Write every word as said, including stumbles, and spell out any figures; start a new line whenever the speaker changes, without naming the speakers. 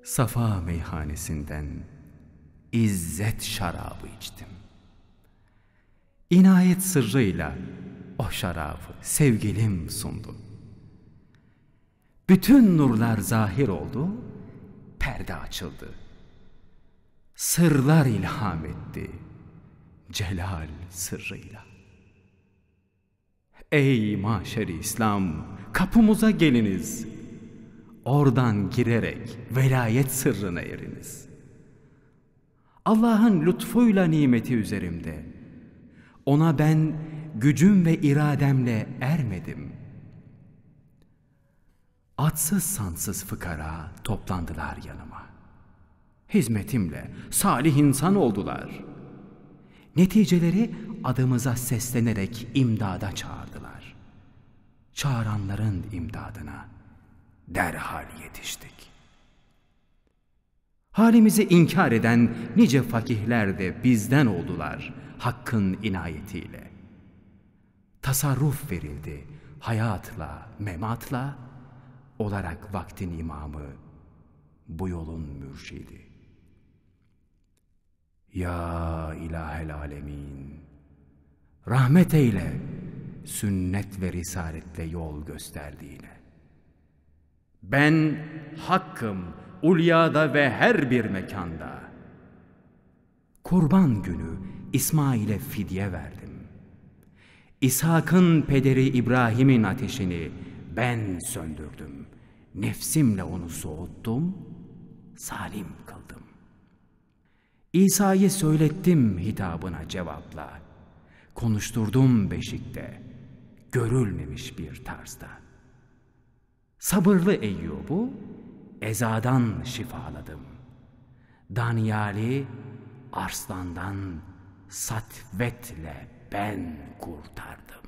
Safa meyhanesinden izzet şarabı içtim. İnayet sırrıyla o şarabı sevgilim sundu. Bütün nurlar zahir oldu, perde açıldı. Sırlar ilham etti, celal sırrıyla. Ey maşer-i İslam, kapımıza geliniz. Oradan girerek velayet sırrına eriniz. Allah'ın lütfuyla nimeti üzerimde. Ona ben gücüm ve irademle ermedim. Adsız sansız fıkara toplandılar yanıma. Hizmetimle salih insan oldular. Neticeleri adımıza seslenerek imdada çağırdılar. Çağıranların imdadına derhal yetiştik. Halimizi inkar eden nice fakihler de bizden oldular Hakk'ın inayetiyle. Tasarruf verildi hayatla, mematla, olarak vaktin imamı, bu yolun mürşidi. Ya ilahel alemin, rahmet eyle sünnet ve risaletle yol gösterdiğine. Ben Hakk'ım ulyada ve her bir mekanda. Kurban günü İsmail'e fidye verdim. İshak'ın pederi İbrahim'in ateşini ben söndürdüm. Nefsimle onu soğuttum, salim kıldım. İsa'yı söylettim hitabına cevapla. Konuşturdum beşikte, görülmemiş bir tarzda. Sabırlı Eyyub'u ezadan şifaladım. Danyal'i arslandan satvetle ben kurtardım.